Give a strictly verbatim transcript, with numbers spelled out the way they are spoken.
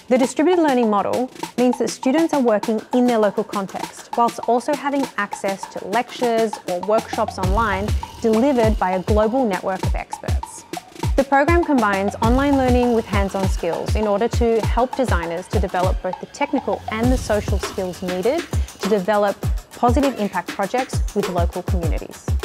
The distributed learning model means that students are working in their local context, whilst also having access to lectures or workshops online delivered by a global network of experts. The program combines online learning with hands-on skills in order to help designers to develop both the technical and the social skills needed to develop positive impact projects with local communities.